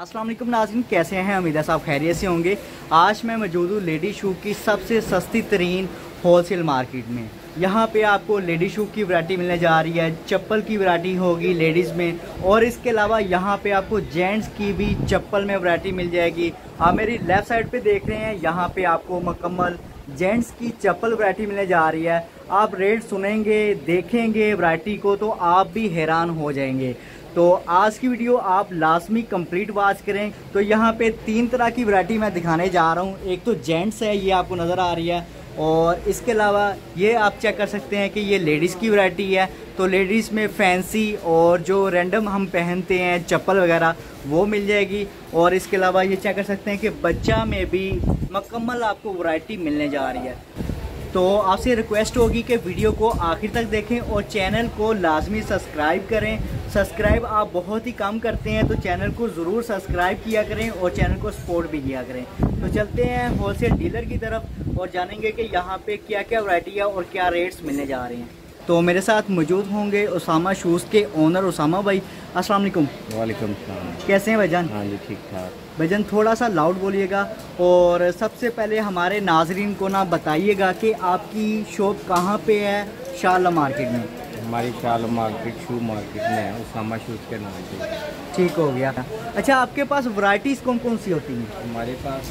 अस्सलाम वालेकुम नाज़रीन, कैसे हैं? उम्मीद है सब खैरियत से होंगे। आज मैं मौजूद हूँ लेडी शू की सबसे सस्ती तरीन होलसेल मार्केट में। यहाँ पे आपको लेडी शू की वैरायटी मिलने जा रही है, चप्पल की वैरायटी होगी लेडीज़ में, और इसके अलावा यहाँ पे आपको जेंट्स की भी चप्पल में वैरायटी मिल जाएगी। आप मेरी लेफ़्ट साइड पे देख रहे हैं, यहाँ पे आपको मुकम्मल जेंट्स की चप्पल वैरायटी मिलने जा रही है। आप रेट सुनेंगे, देखेंगे वैरायटी को तो आप भी हैरान हो जाएंगे। तो आज की वीडियो आप लाजमी कंप्लीट वॉच करें। तो यहाँ पे 3 तरह की वैरायटी मैं दिखाने जा रहा हूँ। एक तो जेंट्स है, ये आपको नज़र आ रही है, और इसके अलावा ये आप चेक कर सकते हैं कि ये लेडीज़ की वैरायटी है। तो लेडीज़ में फैंसी और जो रैंडम हम पहनते हैं चप्पल वगैरह वो मिल जाएगी। और इसके अलावा ये चेक कर सकते हैं कि बच्चा में भी मुकम्मल आपको वैरायटी मिलने जा रही है। तो आपसे रिक्वेस्ट होगी कि वीडियो को आखिर तक देखें और चैनल को लाजमी सब्सक्राइब करें। सब्सक्राइब आप बहुत ही कम करते हैं, तो चैनल को ज़रूर सब्सक्राइब किया करें और चैनल को सपोर्ट भी किया करें। तो चलते हैं होलसेल डीलर की तरफ और जानेंगे कि यहाँ पे क्या क्या वैरायटी है और क्या रेट्स मिलने जा रहे हैं। तो मेरे साथ मौजूद होंगे उसामा शूज़ के ओनर उसामा भाई। अस्सलाम वालेकुम। वालेकुम सलाम। कैसे हैं भाईजान? हाँ जी, ठीक ठाक। भाईजान थोड़ा सा लाउड बोलिएगा, और सबसे पहले हमारे नाजरीन को ना बताइएगा कि आपकी शॉप कहाँ पे है शाला मार्केट में? हमारी शाला मार्केट शू मार्केट में है, उसामा शूज़ के नाम से। ठीक हो गया। अच्छा, आपके पास वैरायटीज़ कौन कौन सी होती हैं? हमारे पास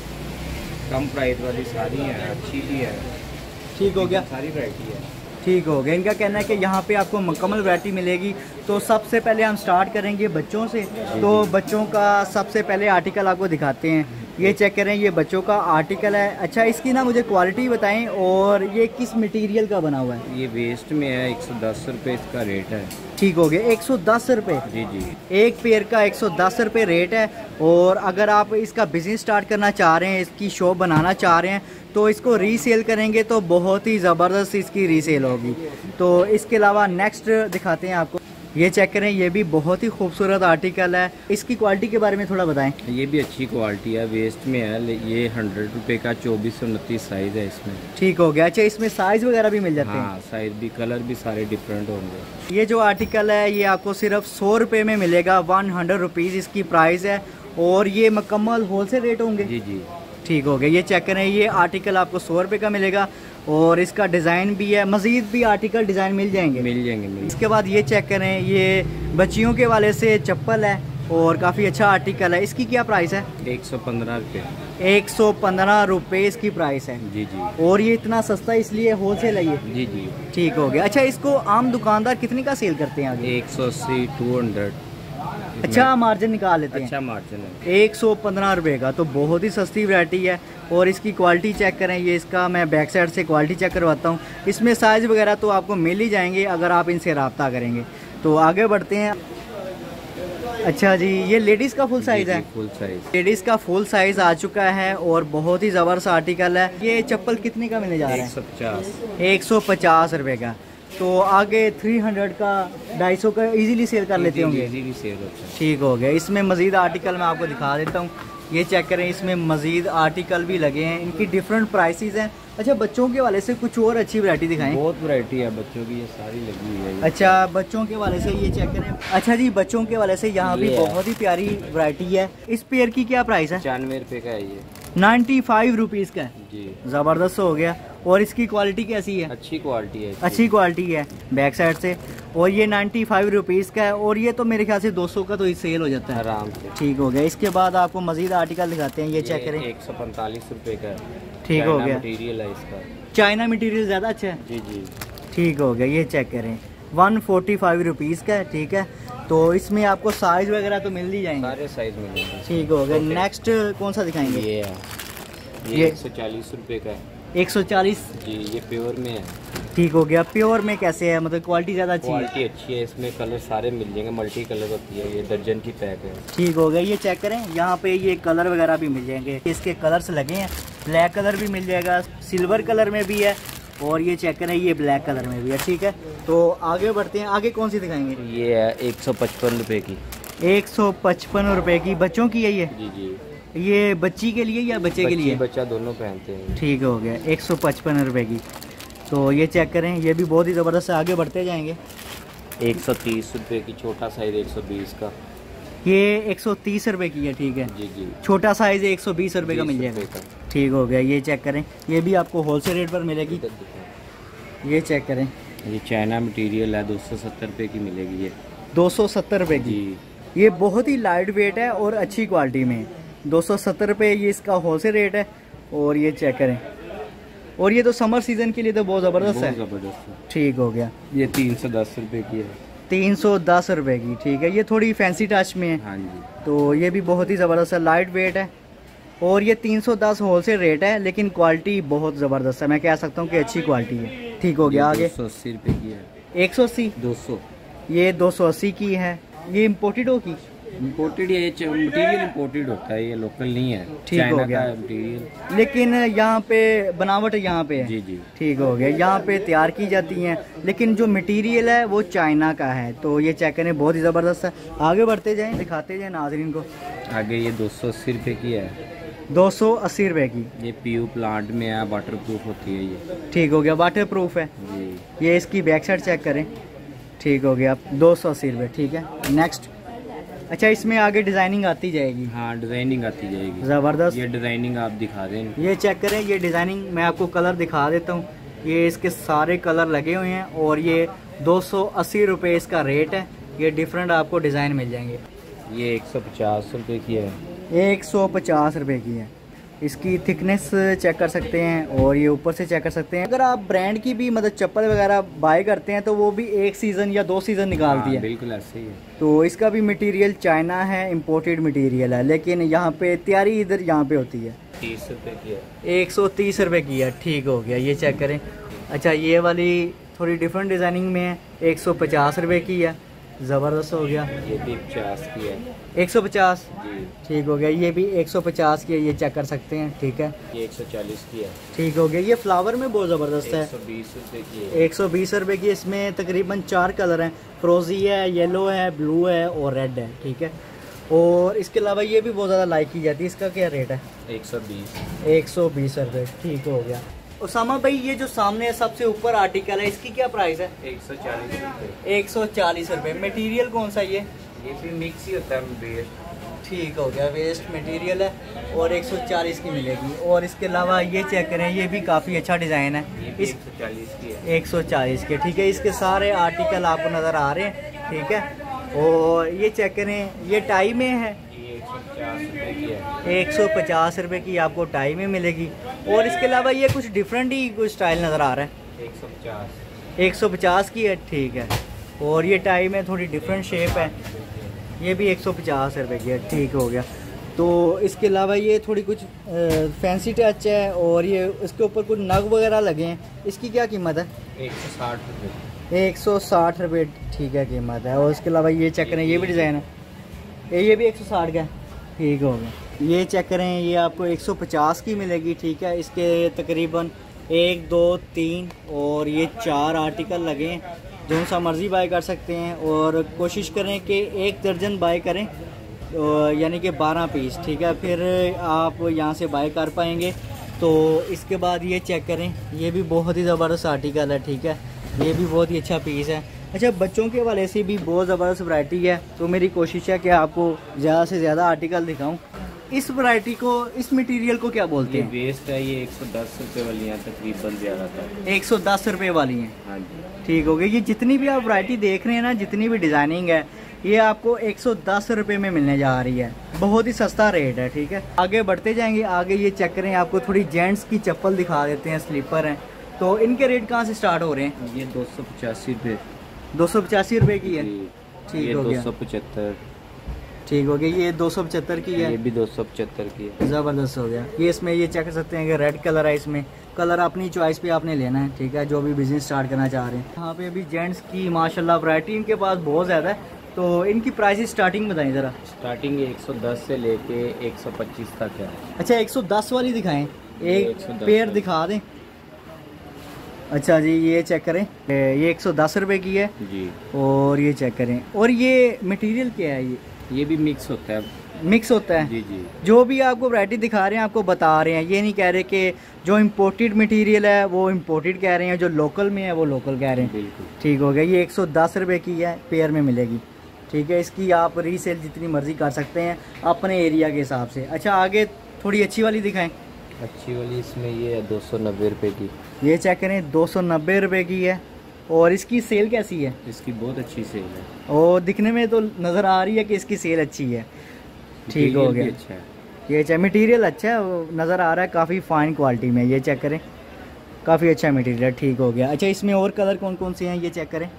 कम प्राइस वाली सारी हैं, अच्छी भी है। ठीक हो गया, सारी वैरायटी है। ठीक हो गया। इनका कहना है कि यहाँ पे आपको मुकम्मल वैरायटी मिलेगी। तो सबसे पहले हम स्टार्ट करेंगे बच्चों से। तो बच्चों का सबसे पहले आर्टिकल आपको दिखाते हैं। ये चेक करें, ये बच्चों का आर्टिकल है। अच्छा, इसकी ना मुझे क्वालिटी बताएं, और ये किस मटेरियल का बना हुआ है? ये वेस्ट में है, 110 रुपये इसका रेट है। ठीक हो गया, 110 रुपये। जी जी, एक पेयर का 110 रुपये रेट है। और अगर आप इसका बिज़नेस स्टार्ट करना चाह रहे हैं, इसकी शॉप बनाना चाह रहे हैं, तो इसको रीसेल करेंगे तो बहुत ही ज़बरदस्त इसकी रीसेल होगी। तो इसके अलावा नेक्स्ट दिखाते हैं आपको। ये चेक करें, ये भी बहुत ही खूबसूरत आर्टिकल है। इसकी क्वालिटी के बारे में थोड़ा बताएं। ये भी अच्छी क्वालिटी है, वेस्ट में है। ये 100 रुपये का 24 से 29 साइज़ है इसमें। ठीक हो गया। अच्छा, इसमें साइज़ वगैरह भी मिल जाते हैं? हाँ, साइज़ भी, कलर भी सारे डिफरेंट होंगे। ये जो आर्टिकल है ये आपको सिर्फ 100 रुपये में मिलेगा। 100 रुपीज़ इसकी प्राइस है, और ये मुकम्मल होलसेल रेट होंगे। जी जी, ठीक हो गया। ये चेक करें, ये आर्टिकल आपको 100 रुपये का मिलेगा, और इसका डिज़ाइन भी है। मज़ीद भी आर्टिकल डिज़ाइन मिल जाएंगे। मिल जाएंगे। इसके बाद ये चेक करें, ये बच्चियों के वाले से चप्पल है और काफ़ी अच्छा आर्टिकल है। इसकी क्या प्राइस है? 115 रुपये। 115 रुपये इसकी प्राइस है। जी जी, और ये इतना सस्ता इसलिए होलसेल है ये? जी जी। ठीक हो गया। अच्छा, इसको आम दुकानदार कितने का सेल करते हैं आगे? 180, 200। अच्छा मार्जिन निकाल लेते हैं? अच्छा मार्जिन है। 115 रुपये का, तो बहुत ही सस्ती वैरायटी है। और इसकी क्वालिटी चेक करें, ये इसका मैं बैक साइड से क्वालिटी चेक करवाता हूँ। इसमें साइज़ वगैरह तो आपको मिल ही जाएंगे अगर आप इनसे रब्ता करेंगे। तो आगे बढ़ते हैं। अच्छा जी, ये लेडीज़ का फुल साइज़ है? Full size. लेडीज़ का फुल साइज़ आ चुका है, और बहुत ही ज़बरदस्त आर्टिकल है। ये चप्पल कितने का मिलने जा रहा है? 150। 150 रुपये का। तो आगे 300 का, 250 का इजीली सेल कर लेते होंगे? इजीली सेल होता है। ठीक हो गया। इसमें मज़ीद आर्टिकल मैं आपको दिखा देता हूँ। ये चेक करें, इसमें मज़ीद आर्टिकल भी लगे हैं। इनकी डिफरेंट प्राइसेस हैं। अच्छा, बच्चों के वाले से कुछ और अच्छी वैरायटी दिखाएं। बहुत वैरायटी है बच्चों की, ये सारी लगी हुई है। अच्छा, बच्चों के वाले से ये चेक करें। अच्छा जी, बच्चों के वाले से यहाँ भी बहुत ही प्यारी वैरायटी है। इस पेयर की क्या प्राइस है? 95 रुपये का है ये। 95 रुपीज़ का है जी, ज़बरदस्त हो गया। और इसकी क्वालिटी कैसी है? अच्छी क्वालिटी है। अच्छी क्वालिटी है बैक साइड से। और ये 95 रुपीज़ का है, और ये तो मेरे ख्याल से 200 का तो सेल हो जाता है आराम से। ठीक हो गया। इसके बाद आपको मज़ीद आर्टिकल दिखाते हैं। ये चेक करें, 145 रुपये का है। ठीक हो गया। मटीरियल है इसका। चाइना मटेरियल ज़्यादा अच्छा है? जी जी, ठीक हो गया। ये चेक करें, 145 रुपीज़ का है। ठीक है, तो इसमें आपको साइज़ वगैरह तो मिल ही जाएंगे? सारे साइज मिलेंगे। ठीक हो गया। नेक्स्ट कौन सा दिखाएंगे? ये है, ये 140 रुपये का है। 140? जी, ये प्योर में है। ठीक हो गया। प्योर में कैसे है, मतलब क्वालिटी ज़्यादा अच्छी है? क्वालिटी अच्छी है, इसमें कलर सारे मिल जाएंगे, मल्टी कलर होती है, ये दर्जन की पैक है। ठीक हो गया। ये चेक करें, यहाँ पे ये कलर वगैरह भी मिल जाएंगे। इसके कलर्स लगे हैं, ब्लैक कलर भी मिल जाएगा, सिल्वर कलर में भी है, और ये चेक करें ये ब्लैक कलर में भी है। ठीक है, तो आगे बढ़ते हैं। आगे कौन सी दिखाएंगे? ये है 155 रुपये की। 155 रुपये की। बच्चों की है ये? जी जी, ये बच्ची के लिए या बच्चे के लिए? बच्चा दोनों पहनते हैं। ठीक हो गया। 155 रुपये की। तो ये चेक करें, ये भी बहुत ही ज़बरदस्त है। आगे बढ़ते जाएंगे। 130 रुपये की, छोटा साइज 120 का। ये 130 रुपए की है, ठीक है जी जी। छोटा साइज 120 रुपए का मिल जाएगा, ठीक हो गया। ये चेक करें, ये भी आपको होलसेल रेट पर मिलेगी। ये चेक करें, ये चाइना मटेरियल है, 270 रुपए की मिलेगी ये। 270 रुपए की, ये बहुत ही लाइट वेट है और अच्छी क्वालिटी में। 270 रुपये ये इसका होलसेल रेट है। और ये चेक करें, और ये तो समर सीजन के लिए तो बहुत ज़बरदस्त है, ठीक हो गया। ये 310 रुपए की है, 310 रुपए की, ठीक है। ये थोड़ी फैंसी टच में है, हाँ जी। तो ये भी बहुत ही ज़बरदस्त है, लाइट वेट है। और ये 310 होलसेल रेट है, लेकिन क्वालिटी बहुत ज़बरदस्त है, मैं कह सकता हूँ कि अच्छी क्वालिटी है, ठीक हो गया। आगे 280 रुपए की है, 180, 200, ये 280 की है। ये इम्पोर्टेड हो की इम्पोर्टेड, ये मटेरियल इम्पोर्टेड होता है, ये लोकल नहीं है, ठीक हो गया मटेरियल। लेकिन यहाँ पे बनावट यहाँ पे है, जी जी, ठीक हो गया। यहाँ पे तैयार की जाती हैं, लेकिन जो मटेरियल है वो चाइना का है। तो ये चेक करें, बहुत ही ज़बरदस्त है। आगे बढ़ते जाएं, दिखाते जाएं नाज़रीन को। आगे ये 280 रुपए की है, 280 रुपए की। ये पीयू प्लांट में है, वाटर प्रूफ होती है ये, ठीक हो गया, वाटर प्रूफ है जी। ये इसकी बैक साइड चेक करें, ठीक हो गया, 280 रुपये, ठीक है। नेक्स्ट, अच्छा इसमें आगे डिज़ाइनिंग आती जाएगी, हाँ डिज़ाइनिंग आती जाएगी, ज़बरदस्त। ये डिज़ाइनिंग आप दिखा दें, ये चेक करें, ये डिज़ाइनिंग मैं आपको कलर दिखा देता हूँ। ये इसके सारे कलर लगे हुए हैं और ये 280 रुपये इसका रेट है। ये डिफरेंट आपको डिज़ाइन मिल जाएंगे। ये 150 रुपये की है, 150 रुपये की है। इसकी थिकनेस चेक कर सकते हैं और ये ऊपर से चेक कर सकते हैं। अगर आप ब्रांड की भी मतलब चप्पल वगैरह बाय करते हैं तो वो भी 1 सीज़न या 2 सीज़न निकालती है, बिल्कुल ऐसे ही है। तो इसका भी मटेरियल चाइना है, इम्पोर्टेड मटेरियल है, लेकिन यहाँ पे तैयारी इधर यहाँ पे होती है। 30 रुपये की है, 130 रुपये की है, ठीक हो गया। ये चेक करें, अच्छा ये वाली थोड़ी डिफरेंट डिज़ाइनिंग में है, 150 रुपये की है, ज़बरदस्त हो गया। ये भी 50 की है, 150 जी, ठीक हो गया। ये भी 150 की है, ये चेक कर सकते हैं, ठीक है। ये 140 की है, ठीक हो गया। ये फ्लावर में बहुत ज़बरदस्त है, 120 रुपये की है, 120 रुपये की। इसमें तकरीबन 4 कलर हैं, फ्रोजी है, येलो है, ब्लू है और रेड है, ठीक है। और इसके अलावा ये भी बहुत ज़्यादा लाइक की जाती है। इसका क्या रेट है? 120 रुपये, ठीक हो गया। उसामा भाई, ये जो सामने सबसे ऊपर आर्टिकल है, इसकी क्या प्राइस है? 140 रुपये, 140 रुपये। मटीरियल कौन सा ये भी मिक्स ही होता है वेस्ट, ठीक हो गया, वेस्ट मटेरियल है और 140 की मिलेगी। और इसके अलावा ये चेक करें, ये भी काफ़ी अच्छा डिज़ाइन है, ये भी 140 की है, 140 के, ठीक है। इसके सारे आर्टिकल आपको नज़र आ रहे हैं, ठीक है। और ये चेक करें, ये टाई में है, ये 150 रुपये की है, 150 रुपये की आपको टाई में मिलेगी। और इसके अलावा ये कुछ डिफरेंट ही कुछ स्टाइल नज़र आ रहा है, 150 की है, ठीक है। और ये टाई में थोड़ी डिफरेंट शेप है, ये भी 150 रुपये की है, ठीक हो गया। तो इसके अलावा ये थोड़ी कुछ फैंसी टच है और ये इसके ऊपर कुछ नग वगैरह लगे हैं। इसकी क्या कीमत है? 160 रुपये, 160 रुपये, ठीक है, कीमत है। और इसके अलावा ये चेक करें, ये भी डिज़ाइन है, ये भी 160 का है, ठीक हो गया। ये चेक करें, ये आपको 150 की मिलेगी, ठीक है। इसके तकरीबन 1 2 3 और ये 4 आर्टिकल लगे हैं, जो सा मर्ज़ी बाय कर सकते हैं। और कोशिश करें कि 1 दर्जन बाय करें, यानी कि 12 पीस, ठीक है, फिर आप यहाँ से बाय कर पाएंगे। तो इसके बाद ये चेक करें, ये भी बहुत ही ज़बरदस्त आर्टिकल है, ठीक है, ये भी बहुत ही अच्छा पीस है। अच्छा, बच्चों के वाले से भी बहुत ज़बरदस्त वैरायटी है, तो मेरी कोशिश है कि आपको ज़्यादा से ज़्यादा आर्टिकल दिखाऊं। इस वैरायटी को, इस मटेरियल को क्या बोलते हैं? वेस्ट है, ये 110 रुपये वाली हैं तकरीबन, ज़्यादातर 110 रुपये वाली हैं, हाँ जी, ठीक हो गया। ये जितनी भी आप वैरायटी देख रहे हैं ना, जितनी भी डिज़ाइनिंग है, ये आपको 110 रुपये में मिलने जा रही है, बहुत ही सस्ता रेट है, ठीक है। आगे बढ़ते जाएंगे, आगे ये चेक करें, आपको थोड़ी जेंट्स की चप्पल दिखा देते हैं, स्लीपर हैं। तो इनके रेट कहाँ से स्टार्ट हो रहे हैं? ये 285 रुपये, 285 रुपये की है, ठीक हो गया, 275, ठीक हो गया। ये 275 की है, ये भी 275 की है, ज़बरदस्त हो गया। ये इसमें ये चेक कर सकते हैं कि रेड कलर है, इसमें कलर अपनी चॉइस पे आपने लेना है, ठीक है, जो भी बिजनेस स्टार्ट करना चाह रहे हैं। यहाँ पे अभी जेंट्स की माशाल्लाह वैरायटी इनके पास बहुत ज़्यादा है, तो इनकी प्राइस स्टार्टिंग बताएं ज़रा। स्टार्टिंग 110 से लेके 125 तक है। अच्छा, 110 वाली दिखाएं, एक 110 पेयर दिखा दें। अच्छा जी, ये चेक करें, ये 110 रुपये की है जी। और ये चेक करें, और ये मटेरियल क्या है? ये भी मिक्स होता है, मिक्स होता है, जी जी। जो भी आपको वैरायटी दिखा रहे हैं आपको बता रहे हैं, ये नहीं कह रहे कि जो इम्पोर्टेड मटेरियल है वो इम्पोर्टेड कह रहे हैं, जो लोकल में है वो लोकल कह रहे हैं, बिल्कुल, ठीक हो गया। ये 110 रुपये की है, पेयर में मिलेगी, ठीक है, इसकी आप रीसेल जितनी मर्ज़ी कर सकते हैं अपने एरिया के हिसाब से। अच्छा, आगे थोड़ी अच्छी वाली दिखाएं। अच्छी वाली इसमें ये है 290 रुपये की। ये चेक करें, 290 रुपये की है। और इसकी सेल कैसी है? इसकी बहुत अच्छी सेल है और दिखने में तो नज़र आ रही है कि इसकी सेल अच्छी है। ठीक हो गया। अच्छा है ये चेक, मटीरियल अच्छा है, नज़र आ रहा है काफ़ी फ़ाइन क्वालिटी में। ये चेक करें, काफ़ी अच्छा मटीरियल। ठीक हो गया। अच्छा, इसमें और कलर कौन कौन से हैं ये चेक करें।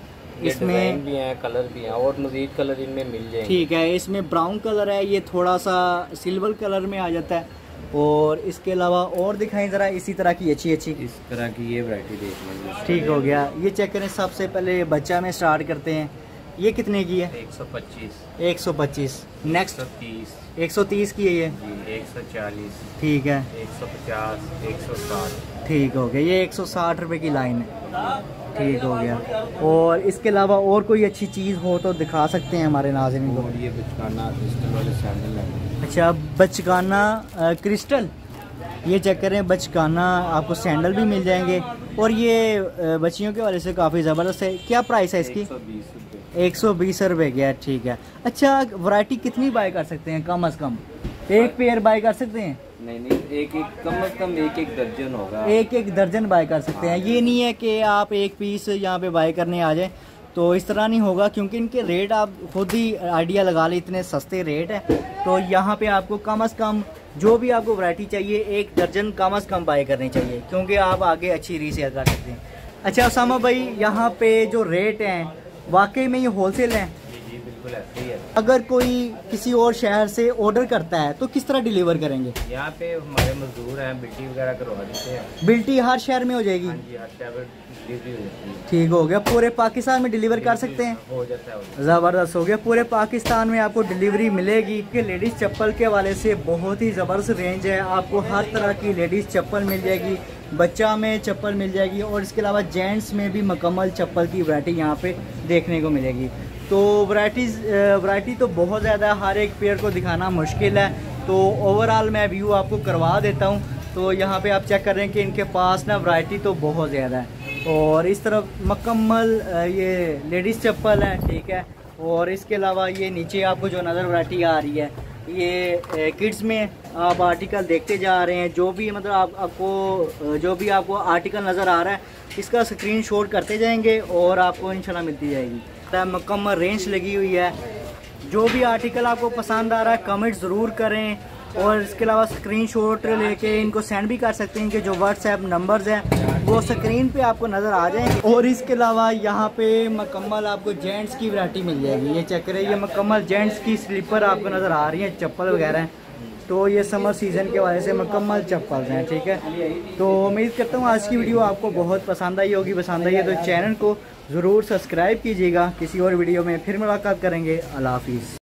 इसमें भी हैं, कलर भी हैं और मज़ीद कलर इनमें मिल जाएंगे। ठीक है, इसमें ब्राउन कलर है, ये थोड़ा सा सिल्वर कलर में आ जाता है। और इसके अलावा और दिखाएं ज़रा इसी तरह की अच्छी अच्छी। इस तरह की ये वैरायटी देख लेंगे। ठीक हो गया। ये चेक करें, सबसे पहले बच्चा में स्टार्ट करते हैं। ये कितने की है? 125। 125। नेक्स्ट 130। 130 की है ये। 140। ठीक है। 150। 160। ठीक हो गया। ये 160 रुपये की लाइन है। ठीक हो गया। और इसके अलावा और कोई अच्छी चीज़ हो तो दिखा सकते हैं हमारे नाज़रीन को। और ये बचकाना क्रिस्टल वाले सैंडल है। अच्छा, बचकाना क्रिस्टल, ये चेक करें, बचकाना आपको सैंडल भी मिल जाएंगे। और ये बच्चियों के वाले से काफ़ी ज़बरदस्त है। क्या प्राइस है इसकी? 120 रुपये। 120 रुपये की है। ठीक है। अच्छा, वैरायटी कितनी बाय कर सकते हैं? कम अज़ कम एक पेयर बाय कर सकते हैं? नहीं, एक कम से कम एक दर्जन होगा। एक दर्जन बाय कर सकते हैं। ये नहीं है कि आप एक पीस यहाँ पे बाय करने आ जाए, तो इस तरह नहीं होगा, क्योंकि इनके रेट आप खुद ही आइडिया लगा ले, इतने सस्ते रेट है। तो यहाँ पे आपको कम से कम जो भी आपको वैरायटी चाहिए, एक दर्जन कम से कम बाय करनी चाहिए, क्योंकि आप आगे अच्छी रीसेल कर सकते हैं। अच्छा उसामा भाई, यहाँ पे जो रेट हैं वाकई में ये होलसेल हैं? जी बिल्कुल ऐसे ही है। अगर कोई किसी और शहर से ऑर्डर करता है तो किस तरह डिलीवर करेंगे? यहाँ पे हमारे मजदूर हैं, बिल्टी वगैरह करवा देते हैं। बिल्टी हर शहर में हो जाएगी? हाँ जी, हर शहर में डिलीवरी हो जाती है। ठीक हो गया। पूरे पाकिस्तान में डिलीवर कर सकते हैं? हो जाता है। ज़बरदस्त हो गया। पूरे पाकिस्तान में आपको डिलीवरी मिलेगी। कि लेडीज़ चप्पल के हवाले से बहुत ही ज़बरदस्त रेंज है। आपको हर तरह की लेडीज़ चप्पल मिल जाएगी, बच्चा में चप्पल मिल जाएगी, और इसके अलावा जेंट्स में भी मुकम्मल चप्पल की वैरायटी यहाँ पे देखने को मिलेगी। तो वैरायटी तो बहुत ज़्यादा है, हर एक पेयर को दिखाना मुश्किल है। तो ओवरऑल मैं व्यू आपको करवा देता हूँ। तो यहाँ पे आप चेक कर रहे हैं कि इनके पास ना वैरायटी तो बहुत ज़्यादा है। और इस तरफ मुकम्मल ये लेडीज़ चप्पल है। ठीक है। और इसके अलावा ये नीचे आपको जो नज़र वैरायटी आ रही है, ये किड्स में आप आर्टिकल देखते जा रहे हैं। जो भी मतलब आपको जो भी आपको आर्टिकल नज़र आ रहा है, इसका स्क्रीनशॉट करते जाएंगे और आपको इंशाल्लाह मिलती जाएगी। मुकम्मल रेंज लगी हुई है। जो भी आर्टिकल आपको पसंद आ रहा है कमेंट ज़रूर करें, और इसके अलावा स्क्रीनशॉट लेके इनको सेंड भी कर सकते हैं। इनके जो व्हाट्सएप नंबर्स हैं वो स्क्रीन पे आपको नज़र आ जाएंगे। और इसके अलावा यहाँ पे मुकम्मल आपको जेंट्स की वैरायटी मिल जाएगी। ये चेक करें, ये मुकम्मल जेंट्स की स्लीपर आपको नज़र आ रही है, चप्पल वगैरह हैं। तो ये समर सीज़न के वजह से मुकम्मल चप्पल हैं। ठीक है। तो उम्मीद करता हूँ आज की वीडियो आपको बहुत पसंद आई होगी। पसंद आई है तो चैनल को ज़रूर सब्सक्राइब कीजिएगा। किसी और वीडियो में फिर मुलाकात करेंगे। अल्लाह हाफिज़।